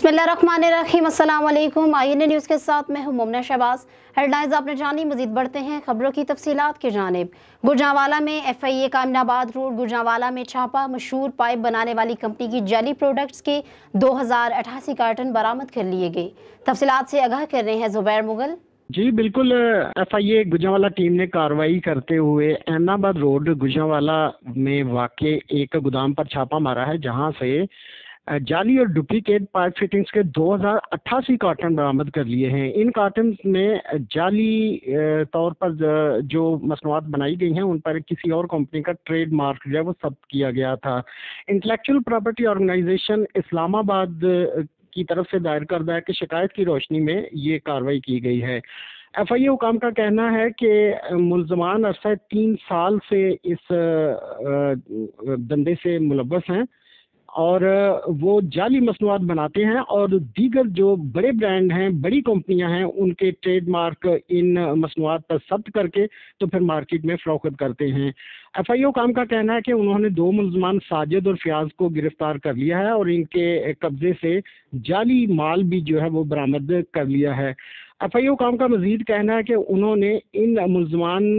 बिस्मिल्लाहिर्रहमानिर्रहीम, अस्सलाम वालेकुम। आईएनए न्यूज़ के साथ मैं हूं मुमना शहबाज। हेडलाइंस आपने जानी, मजीद बढ़ते हैं खबरों की तफसीलात की जानिब। गुजरांवाला में एफआईए का अमीनाबाद रोड गुजरांवाला में छापा। मशहूर पाइप बनाने वाली कंपनी की जेली प्रोडक्ट्स के 2088 कार्टन बरामद कर लिए गए। तफसीलात से आगाह कर रहे हैं जुबैर मुगल। जी बिल्कुल, एफआईए गुजरांवाला टीम ने कार्रवाई करते हुए अहमदाबाद रोड गुजरांवाला में वाक़े एक गोदाम पर छापा मारा है, जहां से जाली और डुप्लीकेट पाइप फिटिंग्स के 2088 कार्टन बरामद कर लिए हैं। इन कार्टन में जाली तौर पर जो मसनूआत बनाई गई हैं उन पर किसी और कंपनी का ट्रेड मार्क जो है वो जब्त किया गया था। इंटेलेक्चुअल प्रॉपर्टी ऑर्गेनाइजेशन इस्लामाबाद की तरफ से दायर करदा है कि शिकायत की रोशनी में ये कार्रवाई की गई है। एफआईए हुकाम का कहना है कि मुल्ज़मान अरसा 3 साल से इस धंधे से मुलव्वस हैं और वो जाली मसनूआत बनाते हैं और दीगर जो बड़े ब्रांड हैं, बड़ी कंपनियां हैं, उनके ट्रेडमार्क इन मसनूआत पर जब्त करके तो फिर मार्केट में फरोख्त करते हैं। एफआईए हुकाम का कहना है कि उन्होंने 2 मुल्ज़मान साजिद और फयाज को गिरफ्तार कर लिया है और इनके कब्जे से जाली माल भी जो है वो बरामद कर लिया है। एफआईए हुकाम का मजीद कहना है कि उन्होंने इन मुल्ज़मान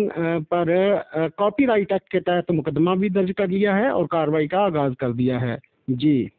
पर कॉपीराइट एक्ट के तहत मुकदमा भी दर्ज कर लिया है और कार्रवाई का आगाज़ कर दिया है। जी।